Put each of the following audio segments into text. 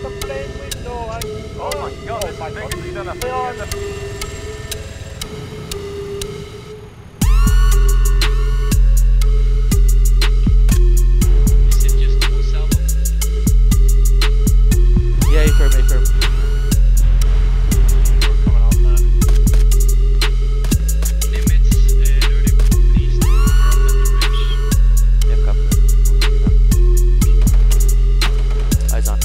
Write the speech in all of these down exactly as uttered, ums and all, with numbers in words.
the plane window and... Oh my god, this is bigger than a theater. Yeah, you firm, you firm. We're coming off that. Limits, uh, dirty please. We're up at the bridge. Yeah, copy. Eyes on.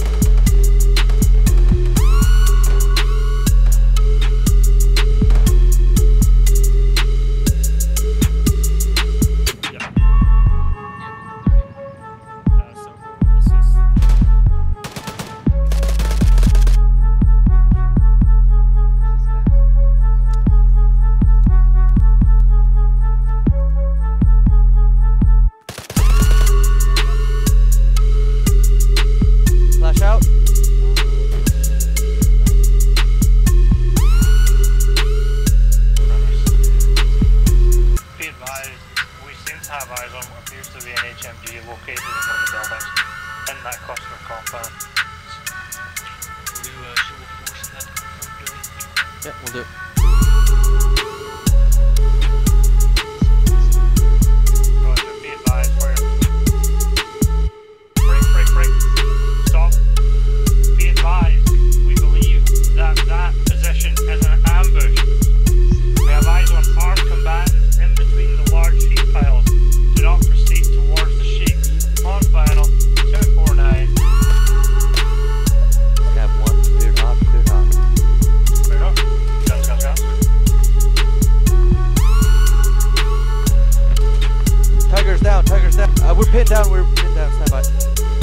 Yep. Yeah, dirty. Uh, so, assist. Flash out. Be advised, we seem to have eyes on what appears to be an H M G located in one of the buildings in that customer compound. Will you uh, show a force in that confirmed dirty? Yeah, we'll do it. Roger, be advised, where... Break, break, break. Stop. Be advised, we believe that that position is an ambush. We have eyes on armed combatants in between the large sheep piles. Do not proceed towards the sheep. On final, two four nine. Scab one, cleared hot, cleared hot. Clear up. Guns, guns, guns. Tiger's down, Tiger's down. Uh, we're pinned down, we're pinned down, stand by.